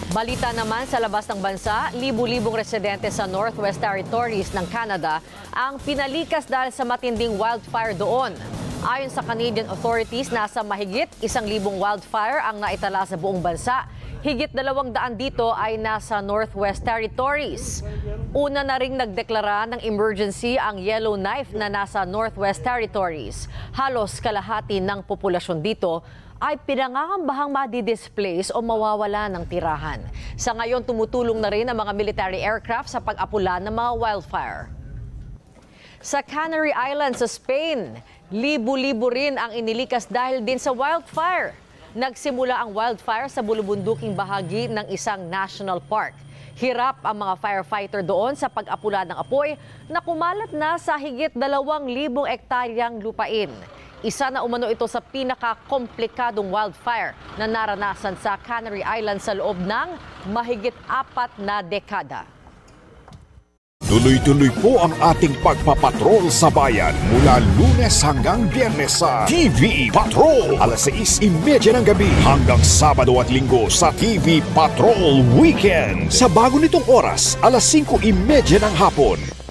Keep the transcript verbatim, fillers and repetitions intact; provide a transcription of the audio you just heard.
Balita naman sa labas ng bansa, libu-libong residente sa Northwest Territories ng Canada ang pinalikas dahil sa matinding wildfire doon. Ayon sa Canadian authorities, nasa mahigit isang libong wildfire ang naitala sa buong bansa. Higit dalawang daan dito ay nasa Northwest Territories. Una na ring nagdeklara ng emergency ang Yellowknife na nasa Northwest Territories. Halos kalahati ng populasyon dito ay pinangangambahang madi-displace o mawawala ng tirahan. Sa ngayon, tumutulong na rin ang mga military aircraft sa pag-apula ng mga wildfire. Sa Canary Islands sa Spain, libu-libo rin ang inilikas dahil din sa wildfire. Nagsimula ang wildfire sa bulubunduking bahagi ng isang national park. Hirap ang mga firefighter doon sa pag-apula ng apoy na kumalat na sa higit dalawang libong ektaryang lupain. Isa na umano ito sa pinaka-komplikadong wildfire na naranasan sa Canary Islands sa loob ng mahigit apat na dekada. Tuloy-tuloy po ang ating pagpapatrol sa bayan mula Lunes hanggang Biyernes sa T V Patrol. alas sais trenta ng gabi hanggang Sabado at Linggo sa T V Patrol Weekend. Sa bago nitong oras, alas singko trenta ng hapon.